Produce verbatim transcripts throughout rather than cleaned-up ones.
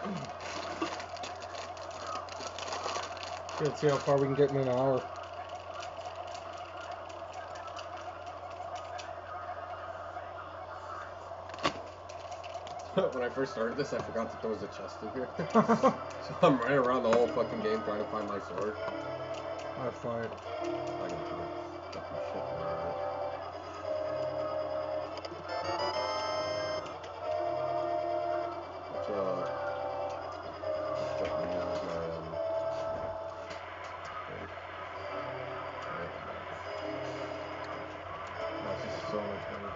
Let's see how far we can get in an hour. When I first started this, I forgot that there was a chest in here. So I'm running around the whole fucking game trying to find my sword. I find. I can put fucking shit there. Which, uh... What me was my, um... That's just so much money.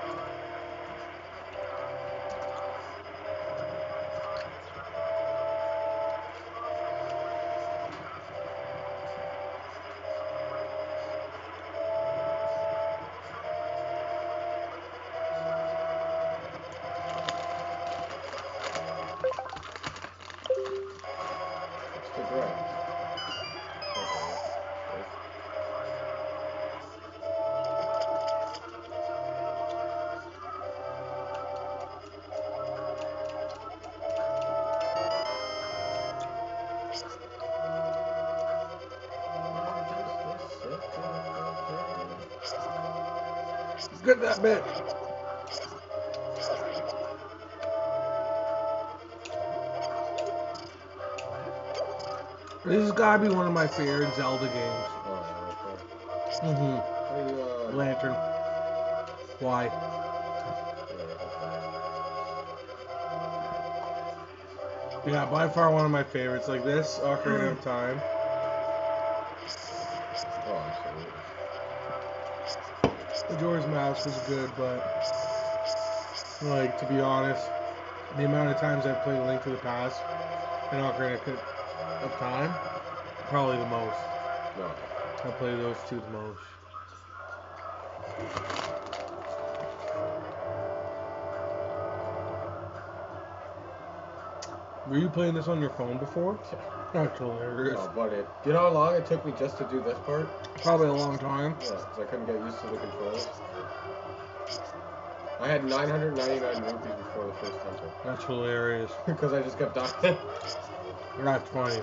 Stick around. Get that bit. This has got to be one of my favorite Zelda games. Oh, yeah, Mm-hmm. Hey, uh, Lantern. Why? Yeah, by far one of my favorites. Like this, Ocarina of Time. Oh, absolutely. Majora's Mask was good, but like to be honest, the amount of times I've played Link to the Past and Ocarina of Time, probably the most. No. I play those two the most. Were you playing this on your phone before? That's hilarious. Oh, buddy. Do you know how long it took me just to do this part? Probably a long time. Yeah, because I couldn't get used to the controls. I had nine hundred ninety-nine rupees before the first temple. That's hilarious. Because I just kept dying. That's funny.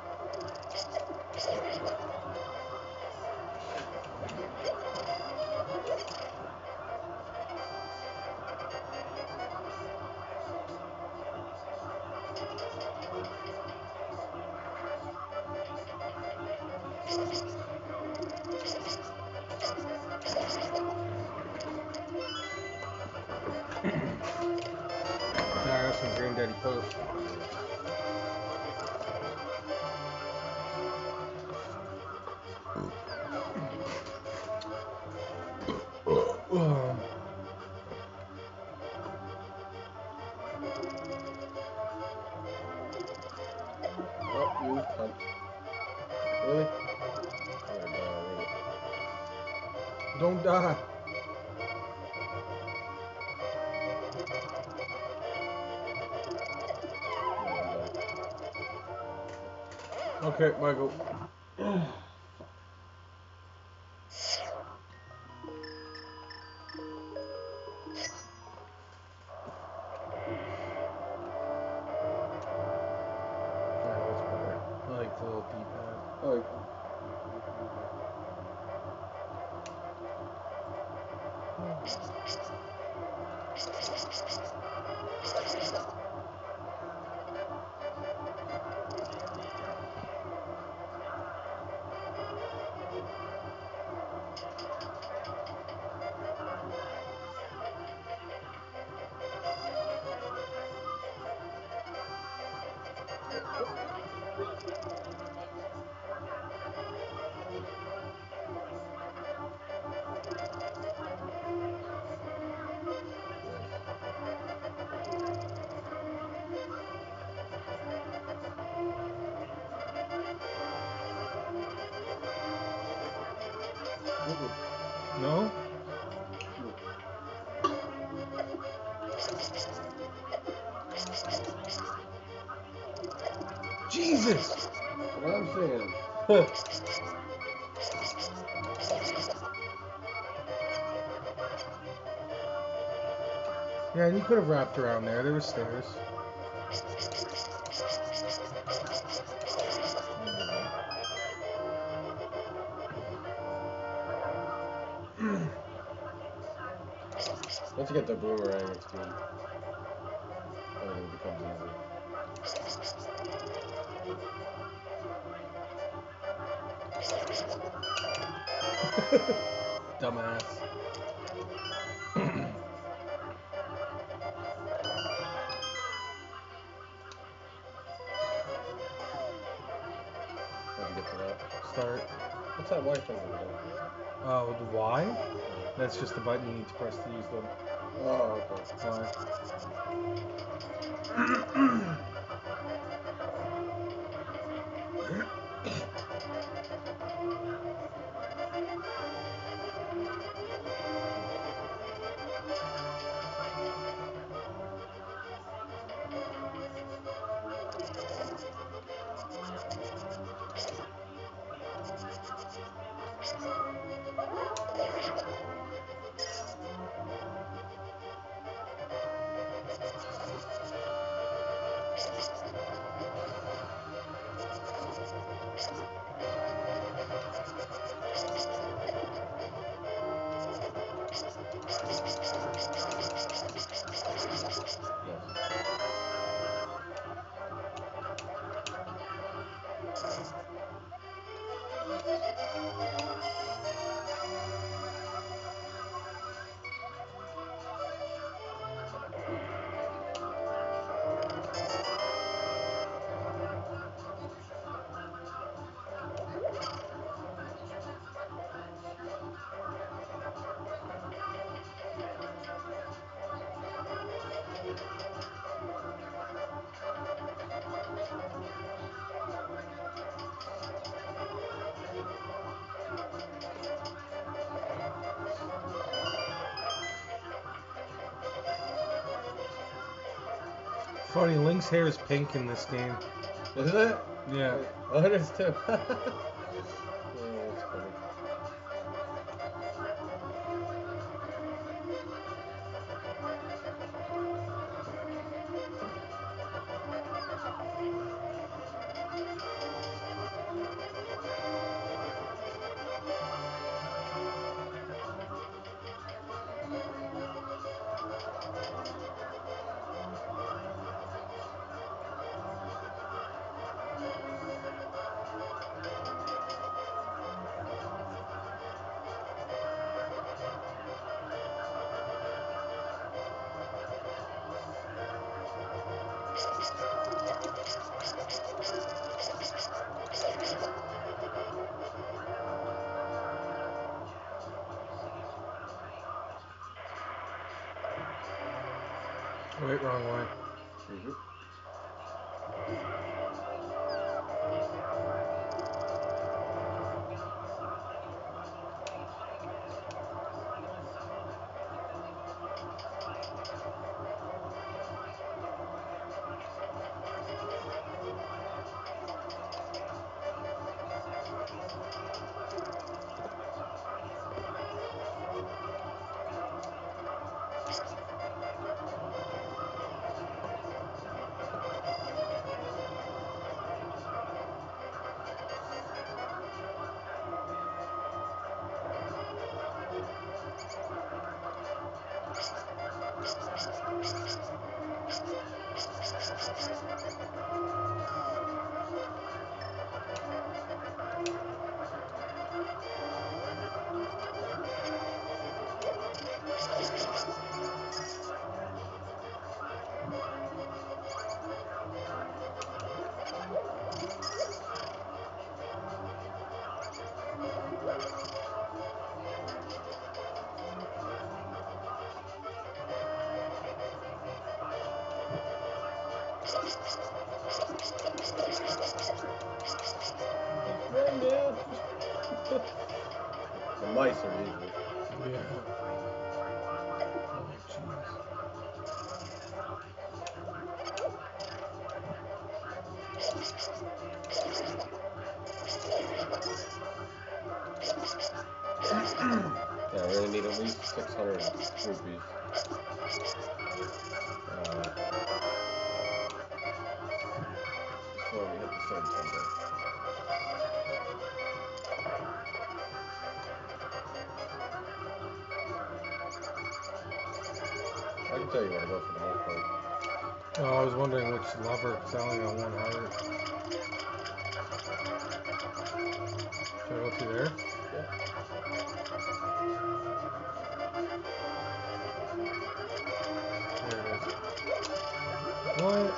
Yeah, that's some granddaddy post. Oh, you cunt. Really? I'm gonna die already. Don't die. Okay, Michael. I like the little D-pad. Oh, No? Jesus! what I'm saying. Yeah, and you could have wrapped around there. There were stairs. Once you get the boomerang, it's good. Everything becomes easy. Dumbass. How'd you get to that? Start. What's that white thing over there? Oh, the Y? That's just the button you need to press to use them. Oh, okay. Y. Funny, Link's hair is pink in this game. Is it? Yeah. Oh, it is too. Yeah, that's funny. Wait, wrong way. Mm-hmm. Right now. The mice are easy. Yeah. Oh, jeez. Yeah, we're gonna need at least six hundred rupees. Uh, That's how you want to go for the most part. Oh, I was wondering which lever, because I only got one heart. Should I go through there? Yeah. There it is. What?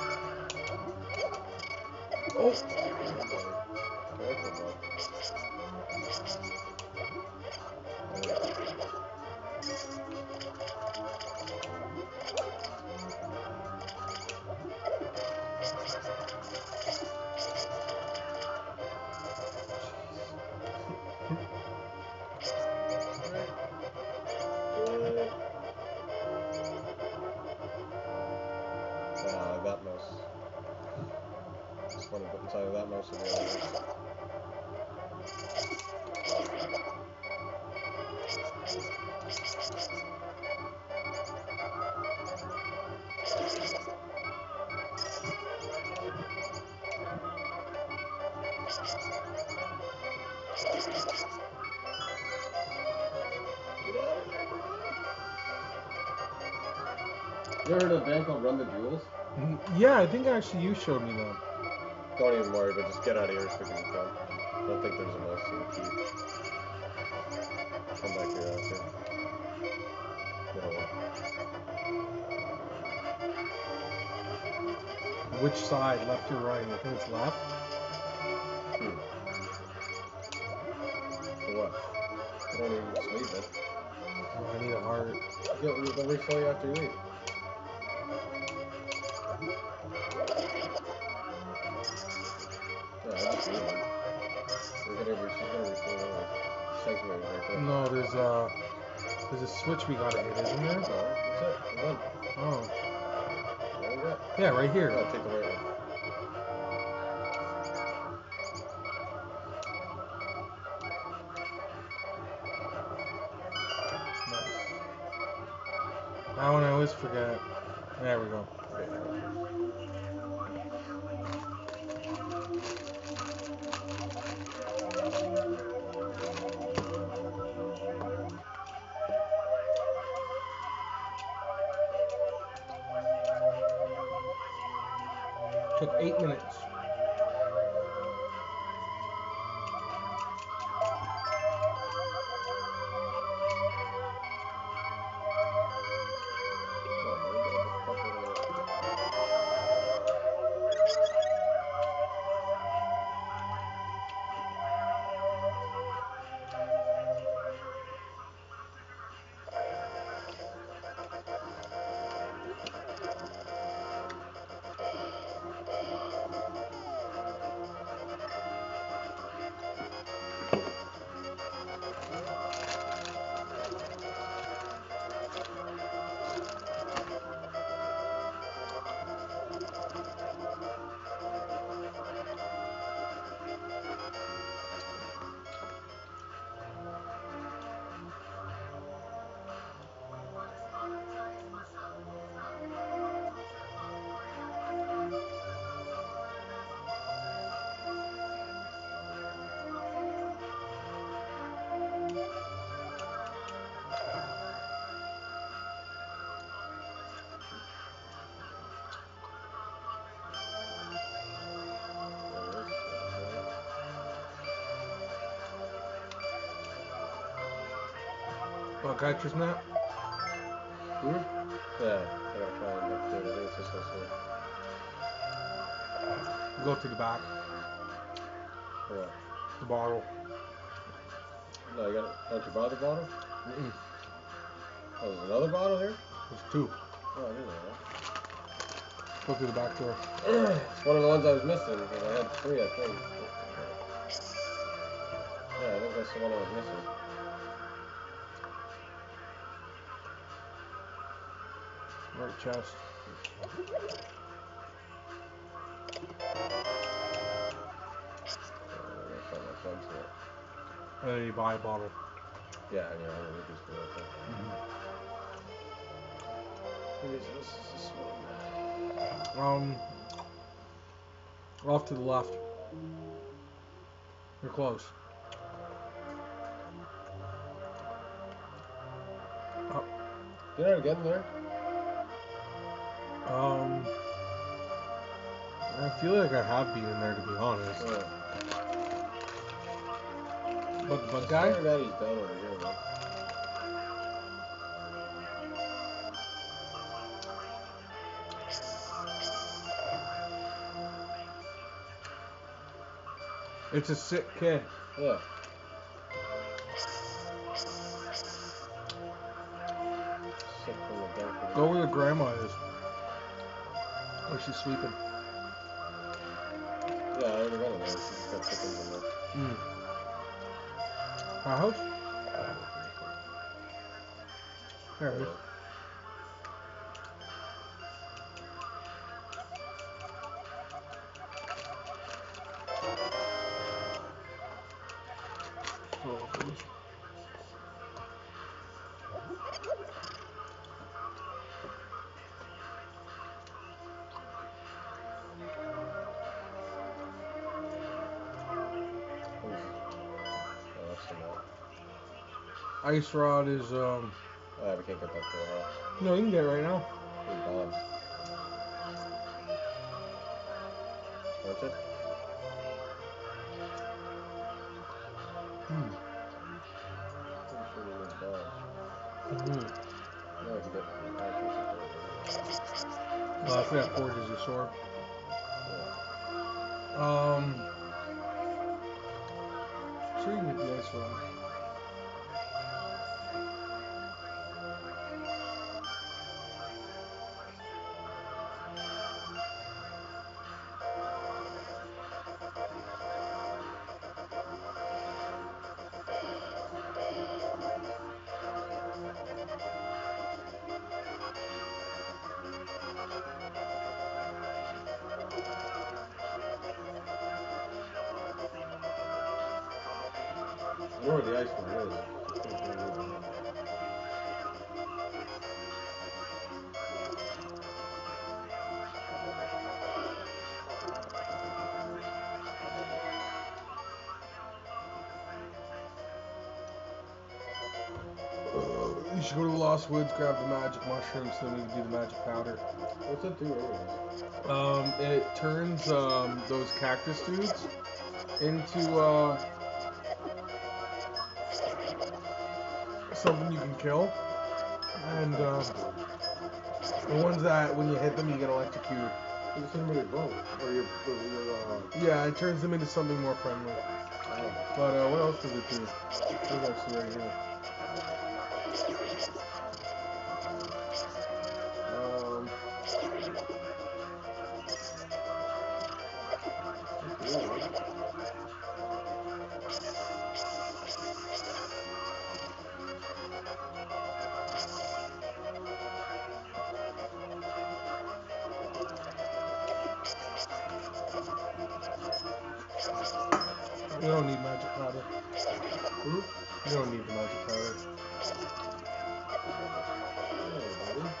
Oh! Careful, bud. Nah, that mouse. Just want to put inside of that mouse and the other one. You ever heard of a band called Run the Jewels? Mm, yeah, I think actually you showed me them. Don't even worry, but just get out of here as quick as you can. I don't think there's a mouse in the key. Come back here after. Middle one. Which side, left or right? I think it's left. Hmm. For what? I don't even just leave it. Oh, I need a heart. Yo, they'll refill you after you leave. Yeah, I just leave it. We're gonna, she's gonna refill it anyway. Sanctuary's right there. No, there's a there's a switch we gotta hit, isn't there? No, that's it. We're done. Oh. There we go. Yeah, right here. Yeah, take the right one. Nice. That one I always forget. There we go. There you go. Took eight minutes. Oh, where the fuck did I go? Oh, got your snap? Hmm? Yeah, I gotta find up there. I think it's this house here. Go to the back. For what? The bottle. No, you gotta. Don't you buy the bottle? Mm-mm. Oh, there's another bottle here? There's two. Oh, I didn't know that. Go through the back door. It's one of the ones I was missing because I had three, I think. Yeah, I think that's the one I was missing. Right chest. Uh, I gotta find my plugs here. And then you buy a bottle. Yeah, yeah, one hundred rupees for that thing. Mm-hmm. Okay, so this is this one. Um, off to the left. You're close. Up. Did I get in there? Um, I feel like I have been in there to be honest. Yeah. But the bug I guy? swear that he's down over here, man. It's a sick kid. Yeah. Sick from the dark. Go where the grandma is. Oh, she's sleeping. Yeah, I already went in there. She just got chickens in there. Mm. Our house? There it is. Oh, please. Oh, that's the map. Ice Rod is, um... Oh, yeah, we can't get that for a while. No, you can get it right now. Need bombs. Don't you? Hmm. Pretty sure we need bombs. Mm-hmm. No, I can get archers and forges. Well, I forgot Forge is your sword. Yeah. Um... Sure you can get the Ice Rod. I know where the ice one is. I just don't know where it is. Uh, you should go to the Lost Woods, grab the magic mushrooms, then we can do the magic powder. What's that do anyways? Um, it turns um, those cactus dudes into uh, something you can kill. And uh, the ones that when you hit them you get electrocuted. You just hit them with your bow. Or your, or your uh... Yeah, it turns them into something more friendly. Oh. But uh, what else does it do? What else is right here? Um, you don't need magic powder. Hmm? You don't need the magic powder. Yeah, buddy.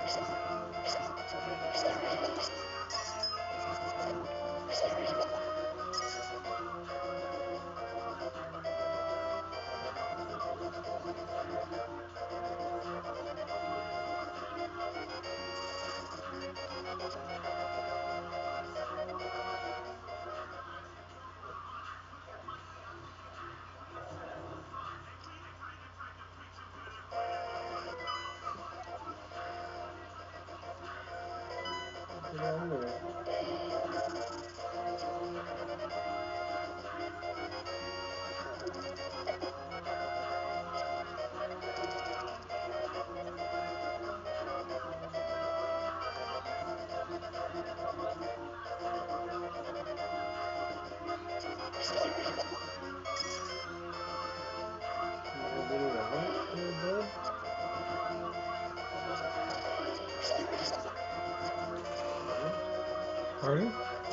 Get down there. Pardon?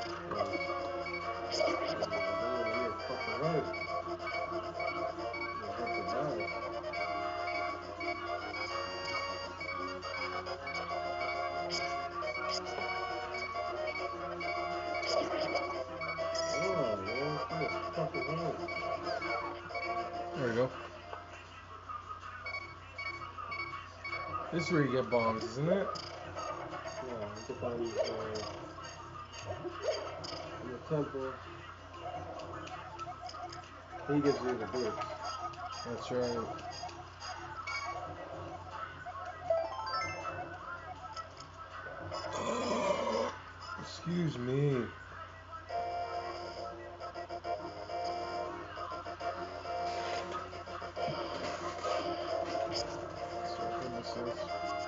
There we go. This is where you get bombs, isn't it? Yeah, funds uh, in the temple. He gives you the boots. That's right. Excuse me. Let's open this is.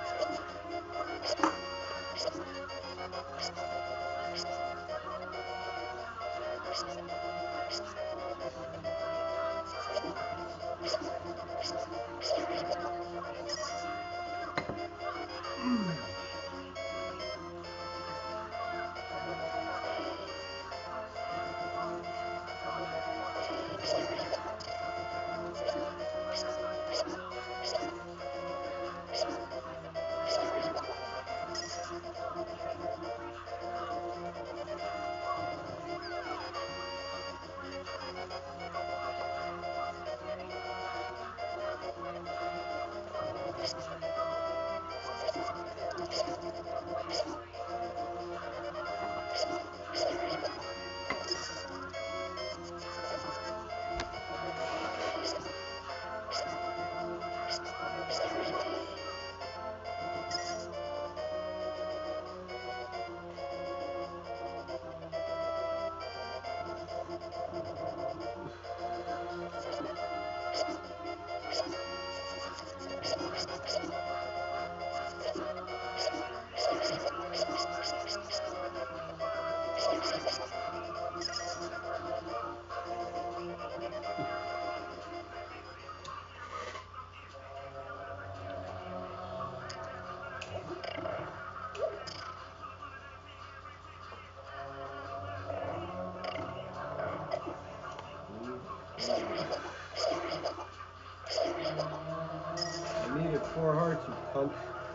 I needed four hearts, you cunt.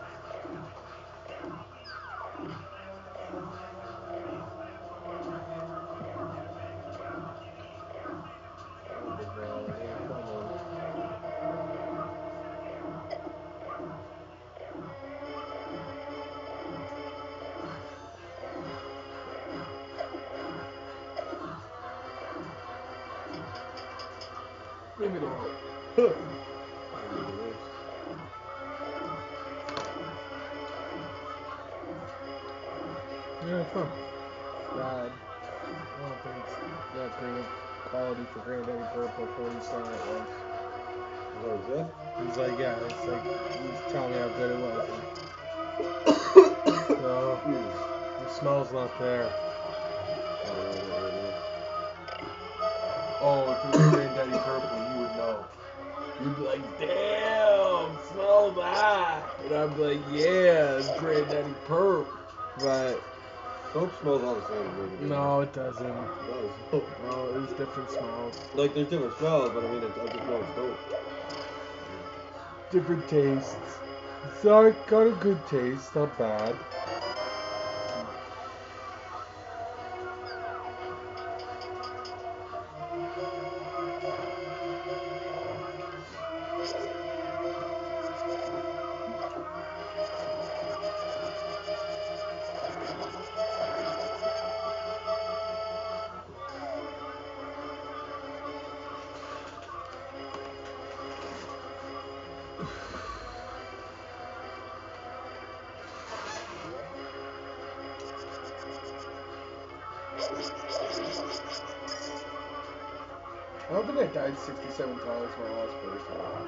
Bring it on. Yeah, it's fun. Bad. I don't think it's that great of quality for Granddaddy Purple for what he's saying it was. What was that? He's like, yeah, it's like, he's telling me how good it was. So, the smell's not there. Oh, if it was Granddaddy Purple, you would know. You'd be like, damn, smell that. And I'd be like, yeah, it's Granddaddy Purp. But Soap smells all the same. Really. no, it doesn't. It does. No, it was different smells. Like, there's different smells, but I mean, it, I just know it's dope. Different tastes. It's not got a good taste, not bad. I don't think I died sixty-seven times my last playthrough.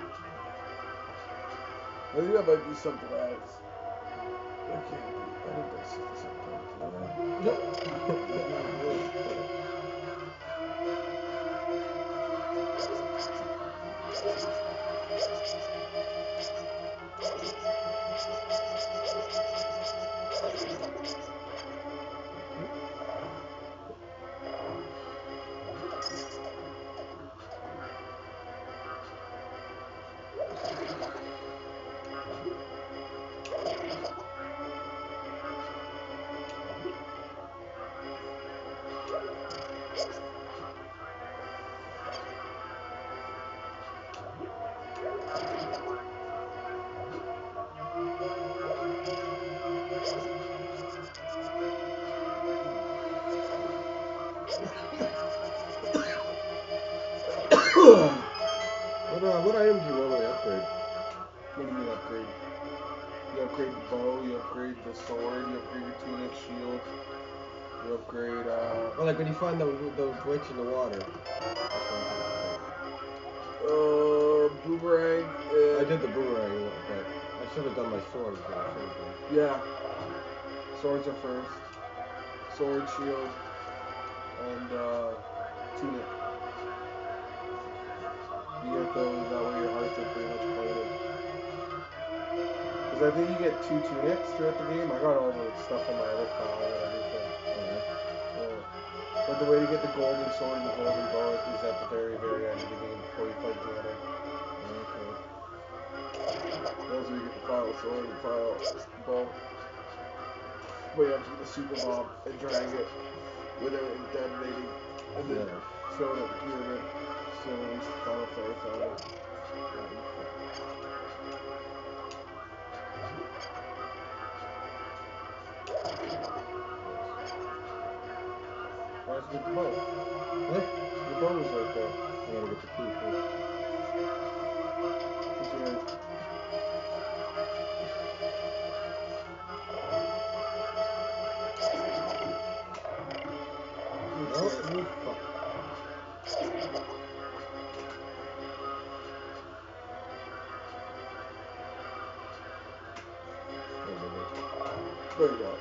I think that might be something else. I can't be. I didn't die sixty-seven times, did I? upgrade the bow, you upgrade the sword, you upgrade your tunic, shield, you upgrade, uh... Well, like when you find the, the witch in the water. Uh, boomerang. I did the boomerang, but I should have done my swords. Though. I should have done. Yeah. Swords are first. Sword, shield, and uh, tunic. You get those, that way your hearts are pretty much coated. Because I think you get two tunics throughout the game. I got all the stuff on my other file, I got everything. Okay. Yeah. But the way to get the golden sword and the golden bow is at the very, very end of the game before you fight Ganon. Okay. That's where you get the file sword and file bow. But you have to get the super bomb and drag it without it detonating. And then Yeah. throw it at the pyramid. So at least the final fire found it. Why don't you get the bow? What? The bow was right there. I gotta get the key first. It's right. No, oh, fuck. There you go.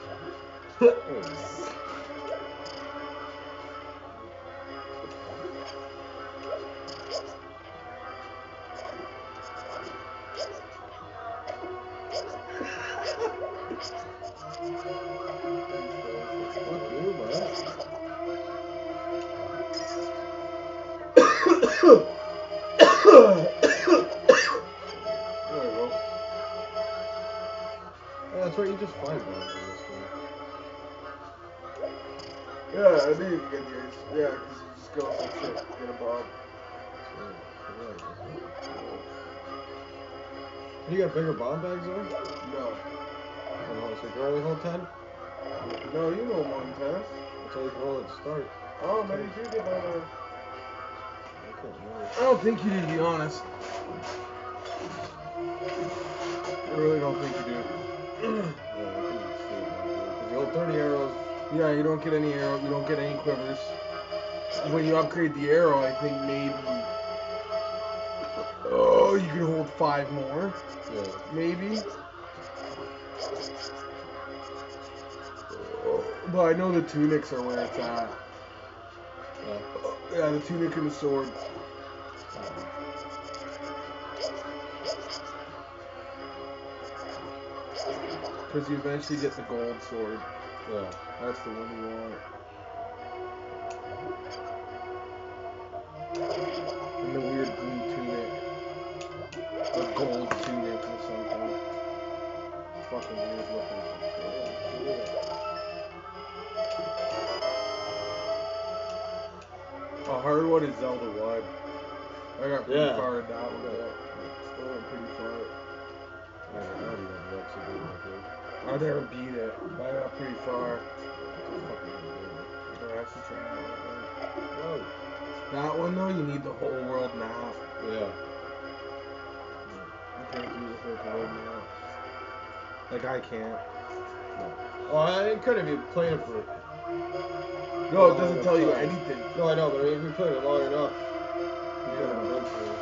Fuck you, man. There you go. Yeah, that's right, you just find bombs in this game. Yeah, I knew you could get the ace. Yeah, because you just go some shit, get a bomb. You got bigger bomb bags though? No. Oh, so you can only hold ten? No, you know more than ten. That's all you can hold at the start. Oh, maybe you did that. Uh... I can't remember. I don't think you do, to be honest. I really don't think you do. Yeah, I can see it now. Because you hold thirty arrows. Yeah, you don't get any arrow, you don't get any quivers. When you upgrade the arrow, I think maybe... Oh, you can hold five more. Yeah. Maybe. But I know the tunics are where it's at. Yeah. Yeah, the tunic and the sword. Because you eventually get the gold sword. Yeah. That's the one you want. And the weird blue tunic. Or gold tunic or something. Fucking weird looking. A hard one is Zelda one. I got pretty Yeah. far in that one. Yeah. I went pretty far. I already never actually did that game. I never beat it. I got pretty far. Fucking good. I have to try that one. Whoa. That one though, you need the whole world map. Yeah. You can't do it without the world map. Like I can't. Oh, I could have you played it for. No, it doesn't tell you anything. No, I know, but if you played it long enough, you could have eventually.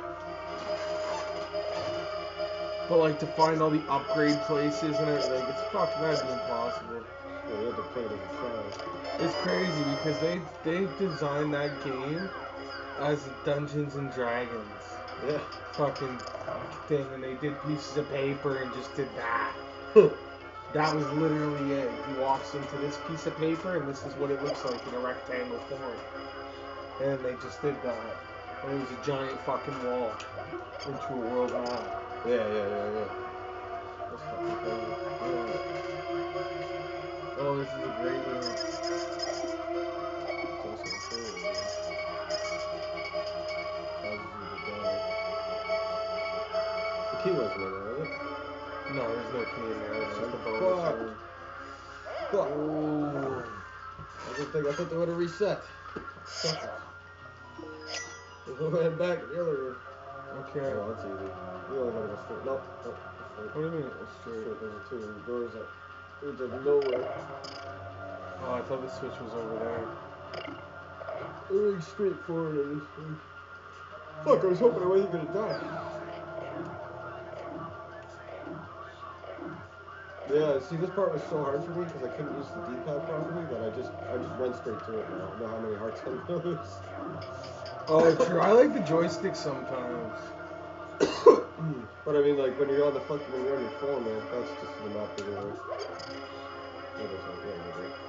But like to find all the upgrade places and everything, like it's fucking that'd be impossible. Yeah, you have to play it as a trial. It's crazy because they they designed that game as Dungeons and Dragons. Yeah. Fucking thing, and they did pieces of paper and just did that. That was literally it. He walks into this piece of paper and this is what it looks like in a rectangle form. And they just did that. And it was a giant fucking wall into a world map. Yeah, yeah, yeah, yeah. That's fucking crazy. Yeah. Oh, this is a great room. It's also a cool room. Causes you to die. The key wasn't in there, was it? No, there's no key in there. It's just a bonus Fuck. room. Fuck. Oh. I didn't think I thought they would have reset. Fuck it. We'll go ahead back to the other room. Okay. Oh, that's easy. You only gotta go straight. Nope. Nope. What do you mean it's straight? Straight, there's two doors that lead to nowhere. Oh, I thought the switch was over there. Everything's straight forward in this place. Fuck, I was hoping I wasn't gonna die. Yeah, see, this part was so hard for me because I couldn't use the D-pad properly that I just I just run straight to it now. I know how many hearts I'm gonna lose. Oh, true. I like the joystick sometimes. But I mean, like when you're on the fucking when you're on your phone, man, that's just the map bigger way. Yeah, that's right. Yeah, you're right.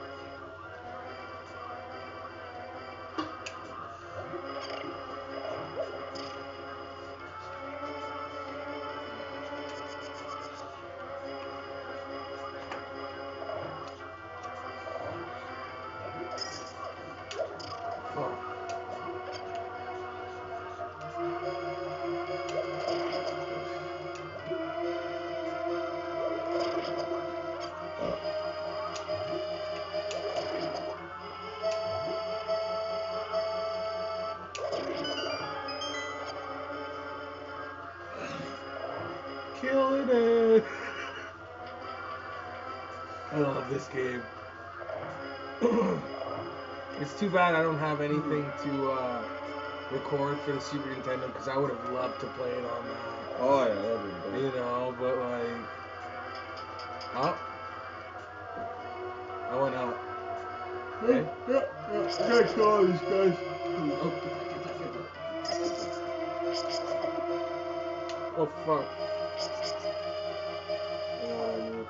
Killing it. I love this game. It's too bad I don't have anything to uh, record for the Super Nintendo because I would have loved to play it on that. Oh yeah, that'd be great. You know, but like, oh, I went up. Okay. Yeah, yeah. I gotta kill all these guys. Oh fuck. Um,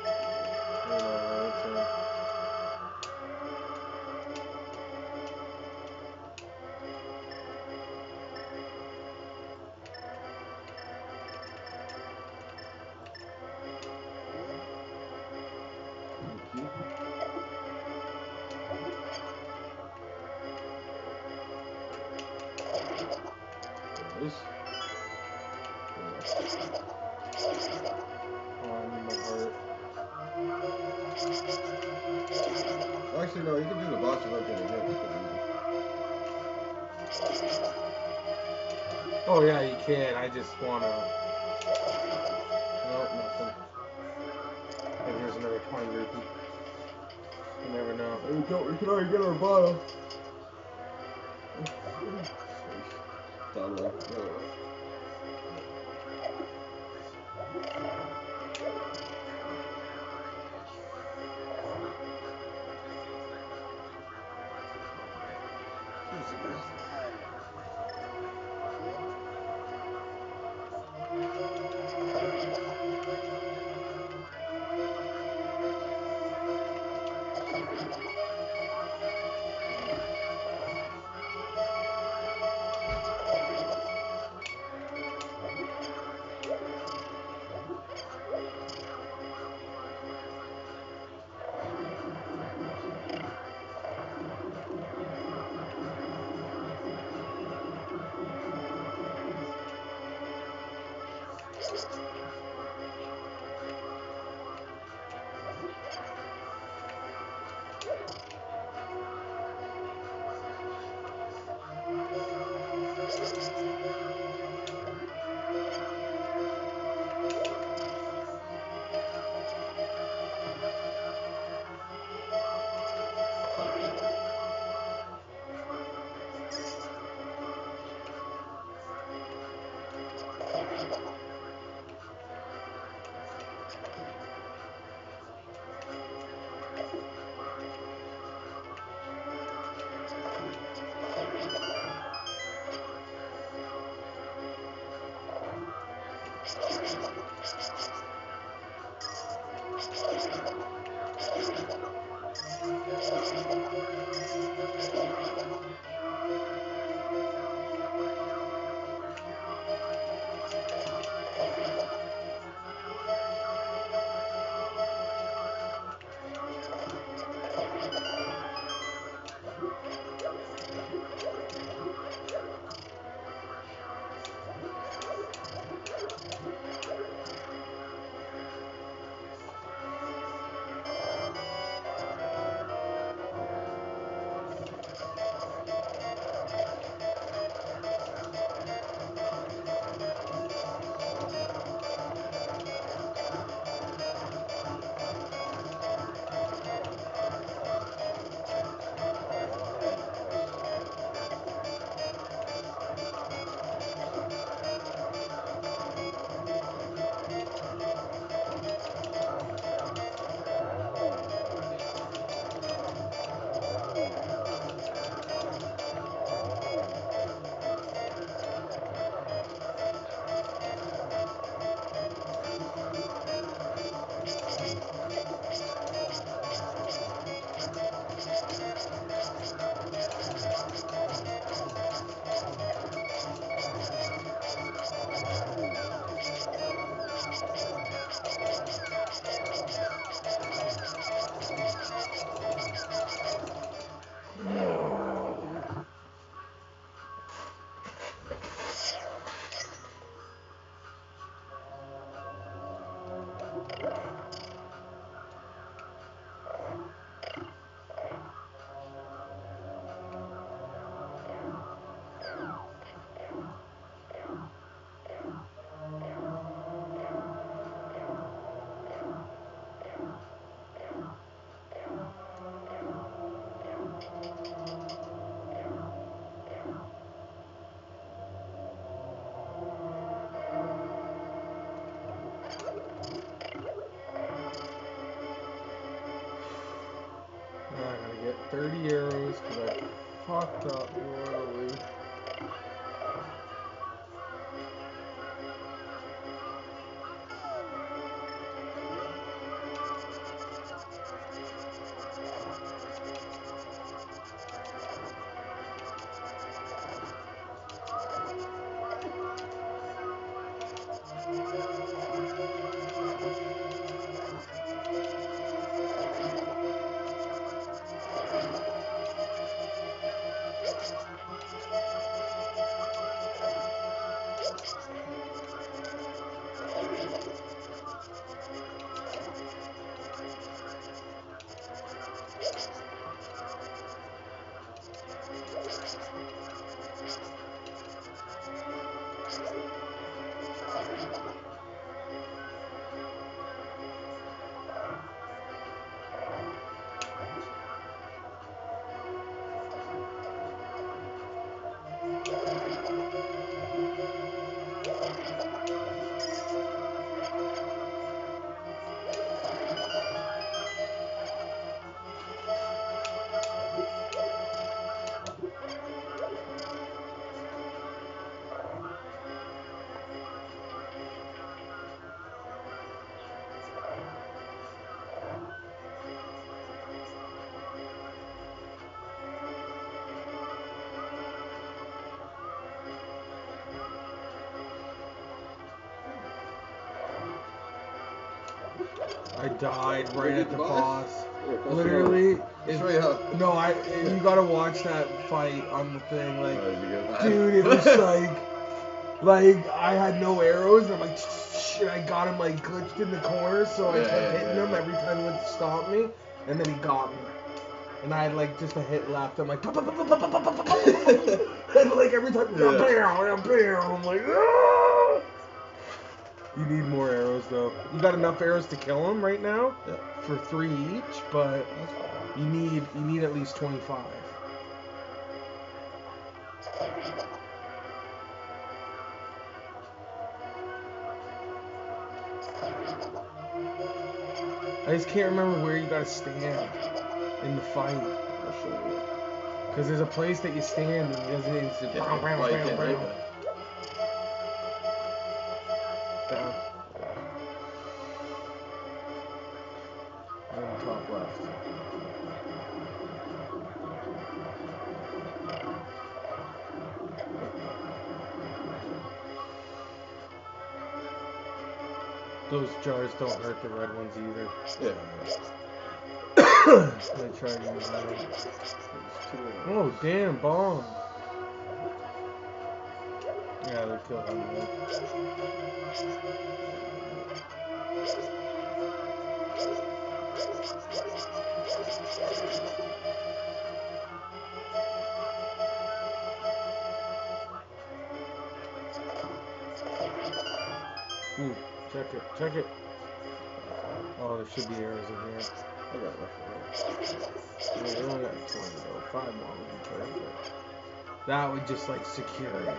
This. oh, I need my heart. Actually, no, you can do the boss without getting hit. Oh yeah, you can. I just wanna. Nope, nothing. Maybe there's another twenty rupee. You never know. We can, we can already get our bottle. Done one. Now I gotta get thirty arrows because I fucked up royally. I died right at the boss. Yeah, Literally, I'll show you how. no, I. You gotta watch that fight on the thing, like, Oh, did you get that? dude, it was like, like I had no arrows, and I'm like, and I got him like glitched in the corner, so I Yeah, kept yeah, hitting yeah, him yeah. every time he went to stop me, and then he got me, and I had like just a hit left. I'm like, and like every time, Yeah. bam, bam, I'm like, ah! You need more arrows though. You got enough arrows to kill him right now? Yeah. For three each, but That's fine. you need you need at least twenty-five. I just can't remember where you gotta stand in the fight. I'll show you. Cause there's a place that you stand and it doesn't it's just Yeah, bam, bam, well, you bam, can't bam. make that. Down. On the top left. Those jars don't hurt the red ones either. Yeah. I tried to use that. Oh damn, bomb. Yeah, they killed him though. Ooh, check it, check it. Oh, there should be arrows in here. I got enough Yeah, you only got twenty though. Five more would be perfect. That would just like secure it.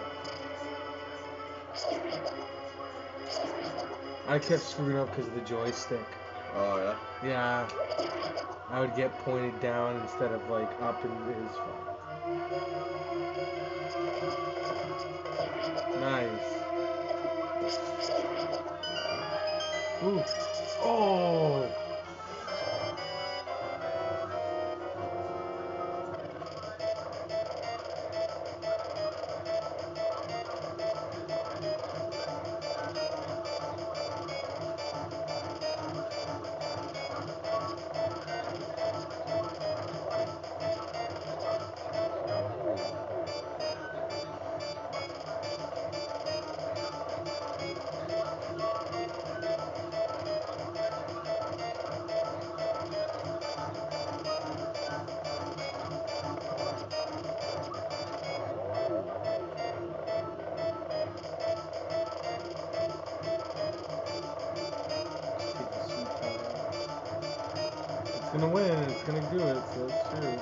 I kept screwing up because of the joystick. Oh, yeah? Yeah. I would get pointed down instead of like up and it was fun. Nice. Ooh. Oh! It's gonna win, it's gonna do it, so it's true.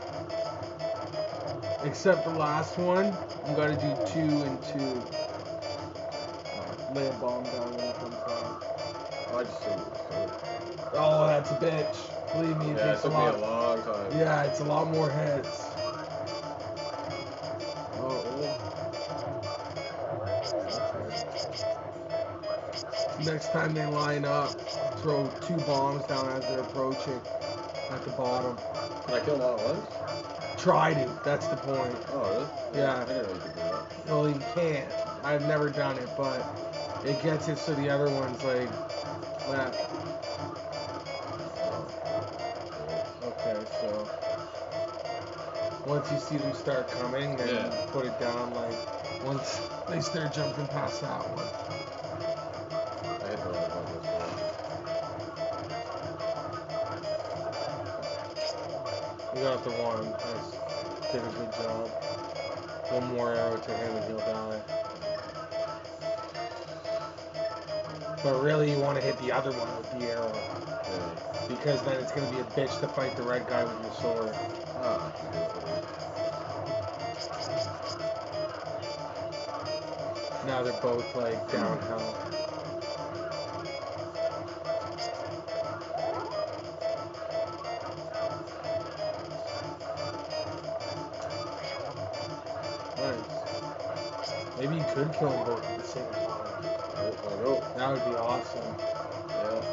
Except the last one, you gotta do two and two. Lay a bomb down when it comes down. I just didn't. Oh, that's a bitch. Believe me, it Yeah, it takes a took me lot. a long time. Yeah, it's a lot more heads. Oh. Next time they line up, throw two bombs down as they're approaching at the bottom. Can I kill them all at once? Try to. That's the point. Oh, really? Yeah. I didn't know you could do that. Well, you can't. I've never done it, but it gets it so the other one's like, yeah. Okay, so once you see them start coming, then Yeah. you put it down like once they start jumping past that one. I hit the wrong button this one. You got the one. That's did a good job. One more arrow to him and he'll die. But really, you want to hit the other one with the arrow. Yeah. Because then it's going to be a bitch to fight the red guy with your sword. Ah. Now they're both like downhill. Nice. Maybe you could kill them both at the same time. I know. That would be awesome. Yeah.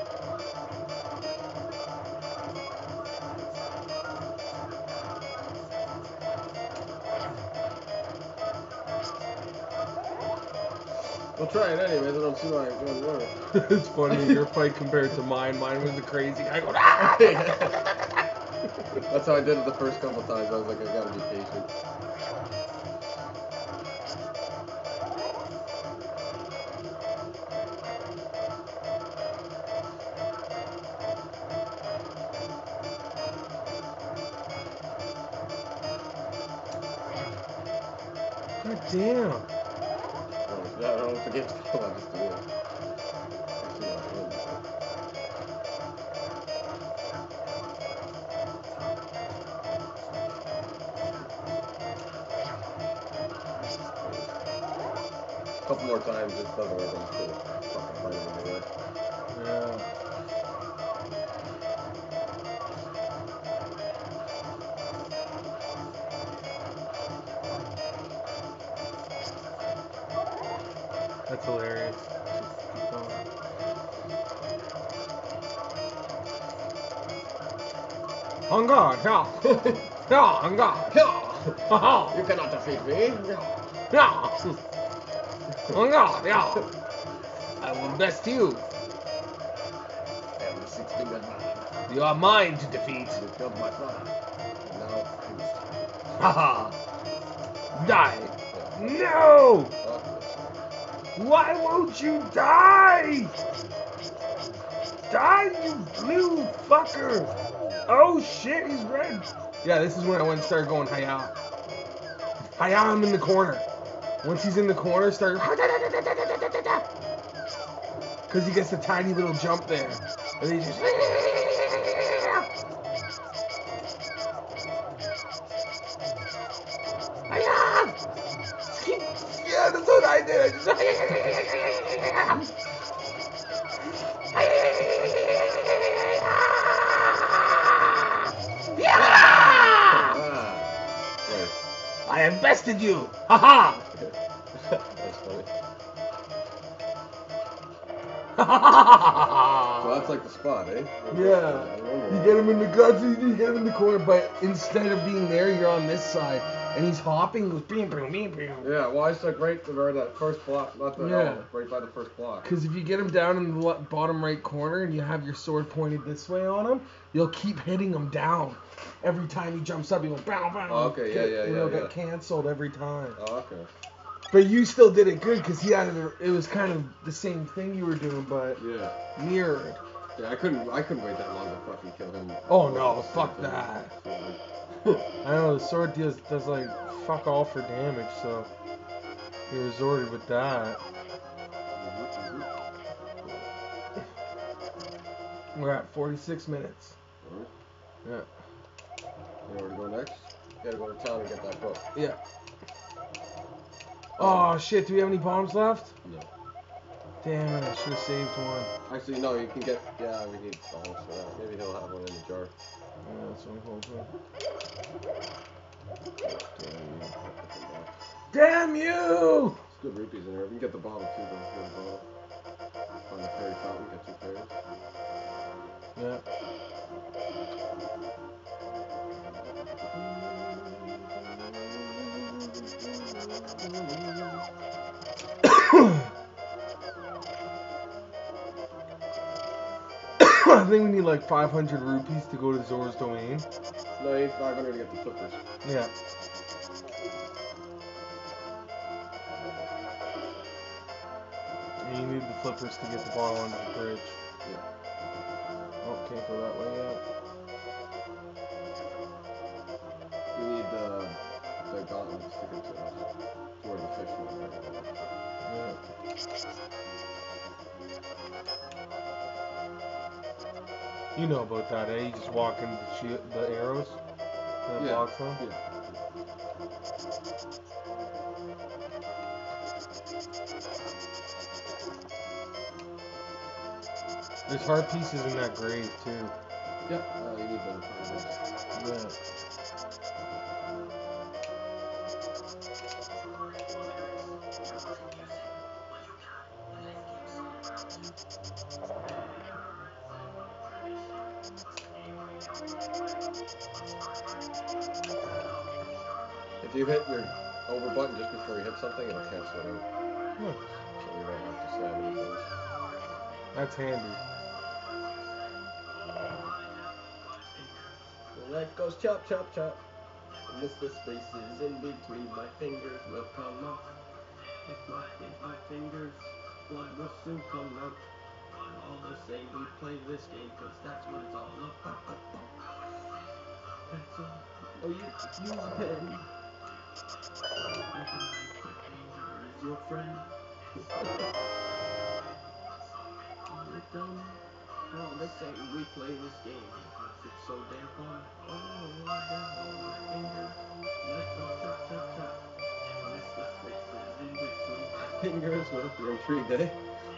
We'll try it anyways. I don't see why it wouldn't work. It's funny, your fight compared to mine. Mine was a crazy guy going, ah! That's how I did it the first couple times. I was like, I gotta be patient. God damn. Oh, yeah, I don't know if the game's called. I'll just do it. Let's see what it is. A couple more times, it doesn't work. I'm just gonna fucking fight him anyway. Yeah. That's hilarious. Keep going. On guard, yeah. Yeah, on guard. Yeah. You cannot defeat me. Yeah. On guard, yeah. I will best you. I am the six-fingered man. You are mine to defeat. You killed my brother. And now finish. Haha. Die. No! Why won't you die? Die, you blue fucker! Oh shit, he's red. Yeah, this is when I went and started going hiya. Hiya, I'm in the corner. Once he's in the corner, start. Because he gets a tiny little jump there. And he just. Hiya! Yeah, that's what I did. I just. I have bested you! Haha! That's funny. So that's like the spot, eh? Yeah. You get him in the guts, you get him in the corner, but instead of being there, you're on this side. And he's hopping, goes beam, boom, beam, boom. Yeah, well, I stuck right where that first block, not the, Yeah. oh, right by the first block. Because if you get him down in the lo- bottom right corner and you have your sword pointed this way on him, you'll keep hitting him down. Every time he jumps up, he goes bow, bow. Oh, okay, yeah, yeah, And yeah, he'll yeah. get canceled every time. Oh, okay. But you still did it good because he had it, it was kind of the same thing you were doing, but Yeah. mirrored. Yeah, I couldn't, I couldn't wait that long to fucking kill him. Oh no, fuck that. I know the sword does does like fuck all for damage, so he resorted with that. We're at forty-six minutes. Alright. Yeah. You know where to go next? You gotta go to town and get that book. Yeah. Oh shit, do we have any bombs left? No. Damn it, I should have saved one. Actually, no, you can get. Yeah, we need balls for that. Maybe he'll have one in the jar. Yeah, that's what I'm hoping. Damn you! There's good rupees in there. We can get the bottle too, though. Get the bottle. Find the fairy fountain, get two fairies. Yeah. I think we need like five hundred rupees to go to Zora's domain. No, you need five hundred to get the flippers. Yeah. And you need the flippers to get the bottle under the bridge. Yeah. Oh, can't go that way yet. You need the the gauntlets to get to us. To where the fish was. Yeah. You know about that, eh? You just walk into the, shi the arrows and it Yeah. blocks them. Yeah. There's heart pieces in that grave too. Yeah. Uh, you need them. Yeah. If you hit your over button just before you hit something, it'll cancel it out. Hmm. So you don't have to slam any things. That's handy. The life goes chop, chop, chop. Miss the spaces in between my fingers will come off. If my, if my fingers, blood will soon come out. All the same, we play this game, cause that's what it's all about. That's all. Oh, you use a pen. My finger is your friend. You're dumb. All the same, we play this game, cause it's so damn fun. Oh, my fingers. Let's go chop, chop, chop. Miss the spaces in between my fingers. Well, you're intrigued, eh?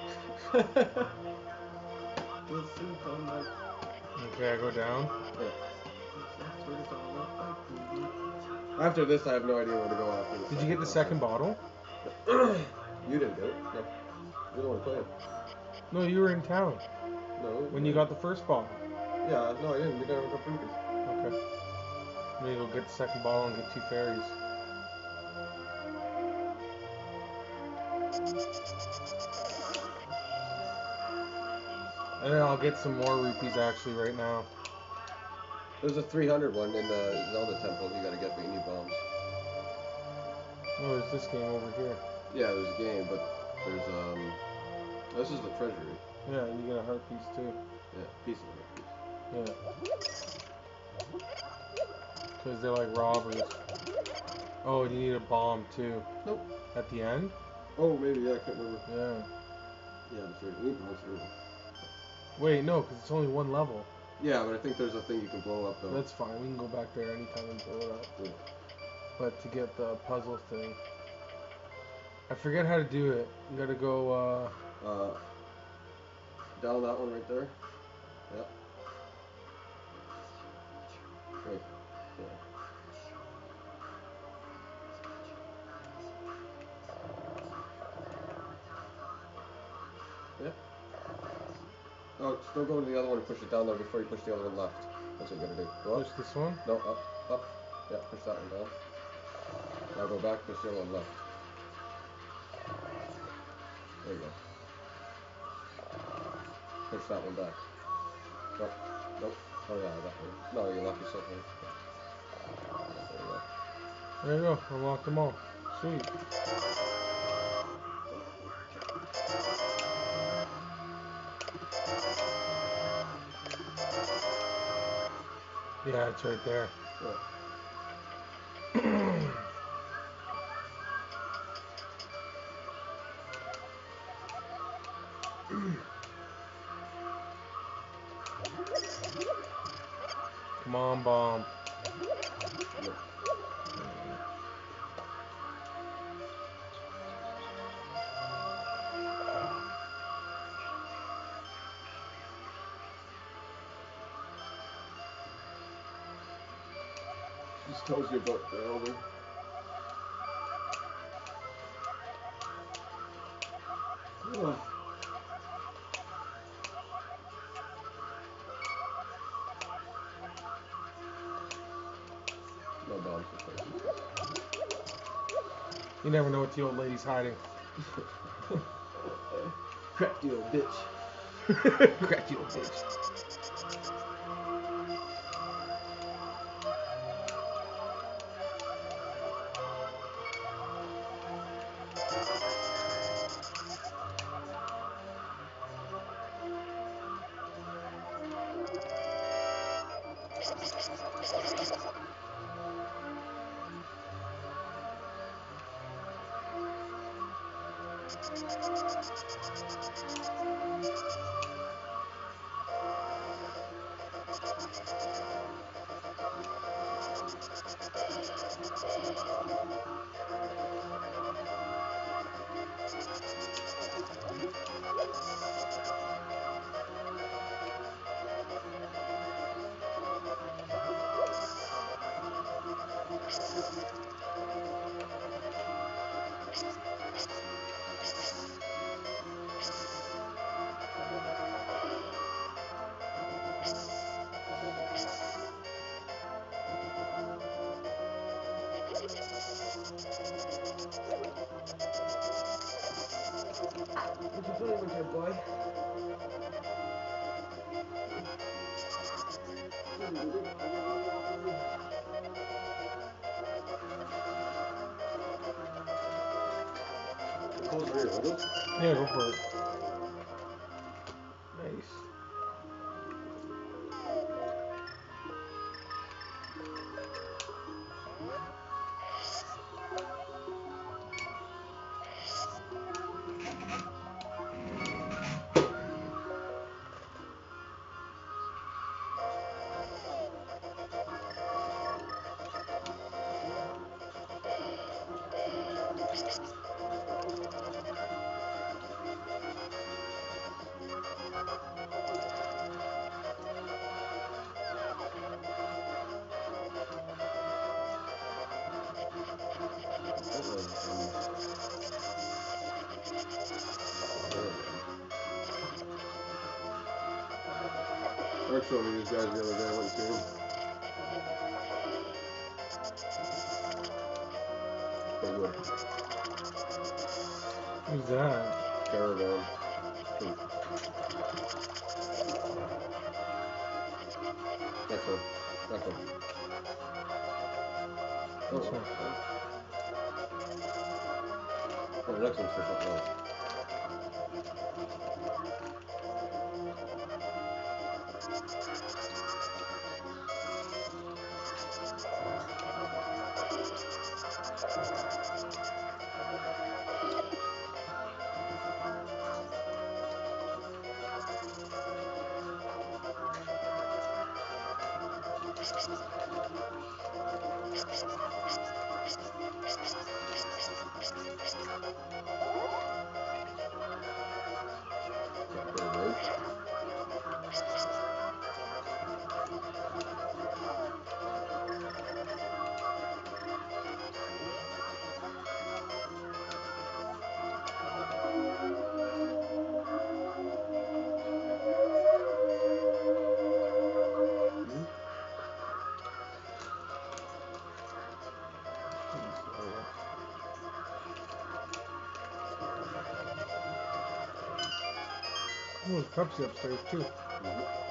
We'll soon come out. Okay, I go down. Yeah. That's what it's all about. After this, I have no idea where to go after this. Did you get the second bottle? You didn't get it. No. You don't want to play it. No, you were in town. No. When you got the first bottle. Yeah, no, I didn't. We never got rupees. Okay. Maybe go get the second bottle and get two fairies. And then I'll get some more rupees actually right now. There's a three hundred one in the Zelda temple you gotta get, but you need bombs. Oh, there's this game over here. Yeah, there's a game, but there's, um... this is the treasury. Yeah, and you get a heart piece too. Yeah, piece of it. Yeah. Because they're like robbers. Oh, and you need a bomb too. Nope. At the end? Oh, maybe, yeah, I can't remember. Yeah. Yeah, that's right. You need bombs for it. Wait, no, because it's only one level. Yeah, but I think there's a thing you can blow up, though. That's fine. We can go back there anytime and blow it up. Yeah. But to get the puzzle thing, I forget how to do it. You gotta go, uh... Uh... Down that one right there. Yep. Wait. Yeah. Yep. Oh, still go to the other one and push it down though before you push the other one left. That's what you gotta do. Go up. Push this one? No, up, up. Yeah, push that one down. Now go back, push the other one left. There you go. Push that one back. Nope. Nope. Oh yeah, that one. No, you left yourself in. There you go. There you go. Unlock them all. Sweet. Yeah, it's right there. Yeah. Come on, bomb. Yep. Just tells you about the elder. Ugh. My dog's just like You never know what the old lady's hiding. Crafty old bitch. Crafty old bitch. What you doing with your boy? Close your ear, will you? Yeah, go for it. Nice. Mark showed me these guys the other day. I went and seen them. Pretty good. Who's that? Caravan. Next one. Next one. This Oh, one. oh, next one's for something else. Oh, the Pepsi upstairs too. Mm-hmm.